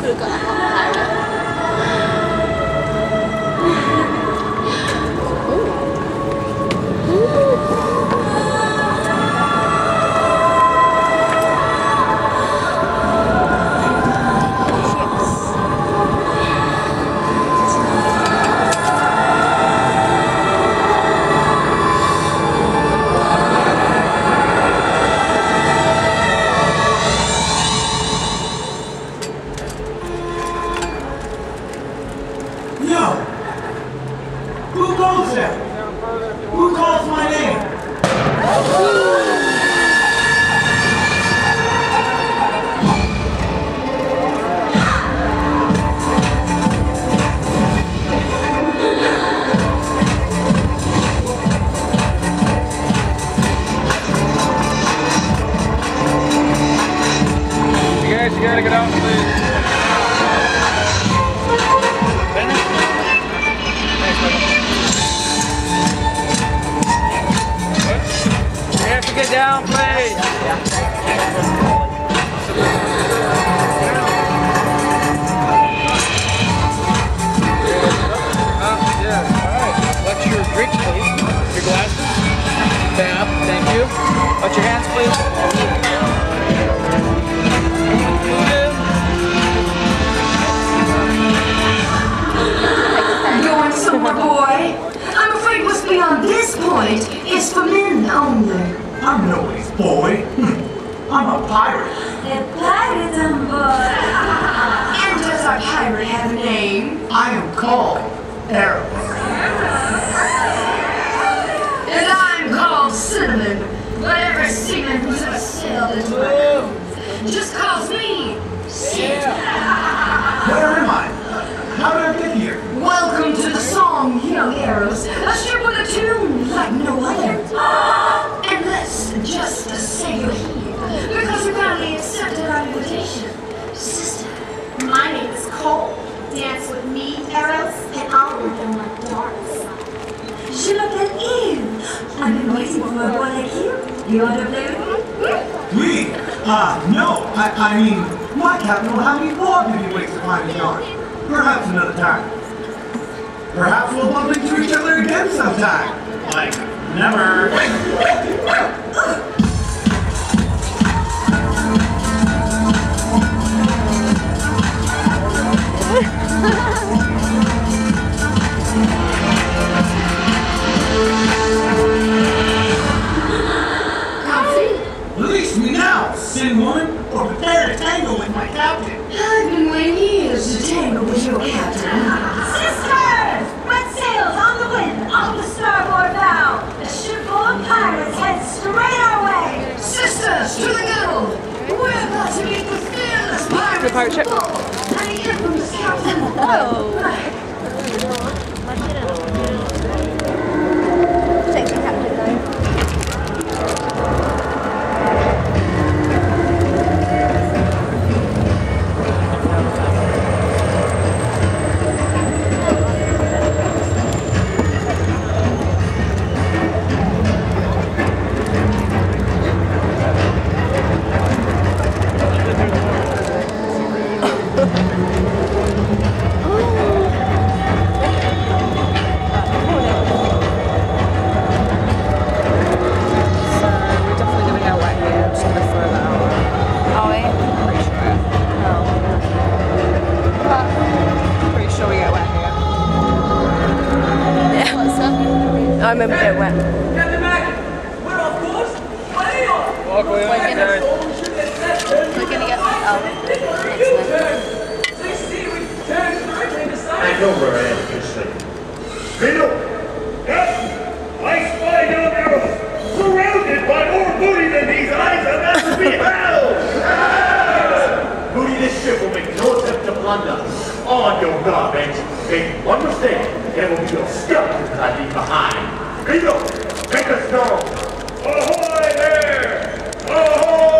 dekat apa? You gotta get out, please. Finish? Thanks, buddy. You have to get down, please. Yeah. Alright. Watch your drinks, please. Your glasses. Tab. Thank you. Watch your hands, please. Going somewhere, boy? I'm afraid what's beyond this point is for men only. I'm no ace boy. I'm a pirate. A pirate, boy. And does our pirate have a name? I am called Eros. And I'm called Cinnamon. But every seaman who's ever sailed into my crew just calls me Cinnamon. Where am I? How did I get here? Welcome to the song, young Eros. A ship with a tune like no other. And listen, just to say you're here, because we finally accepted our invitation. Sister, My name is Cole. Dance with me, Eros, and I'll work on my dark side. je m'appelle Eve. I've been waiting for a boy like you. You want to play with me? We? No. I mean, my captain will have me flogged if he wakes to find me yard. Perhaps another time. Perhaps we'll bump into each other again sometime. Like, never. Release me now, sin woman, or prepare to tangle with my captain. I've been waiting years to tangle with your captain. Sisters! Red sails on the wind, off the starboard bow. A ship full of pirates heads straight our way. Sisters, to the guild! We're about to meet the fearless pirates The pirate ship. of the Bull, and the infamous captain. Sexy captain though. I remember it went. Captain Mac, we're off course. Way off. Walk away on you guys. We're gonna get. Oh, excellent. 16, we turned straight into sight. I know where I am, Finchley. Fiddle! Yes! I spy young arrows, surrounded by more booty than these eyes have ever beheld! Booty, this ship will make no attempt to plunder. On your guard, bench. Make one mistake, and it will be your skeletons I leave behind. Fiddle! Make us know! Ahoy there! Ahoy!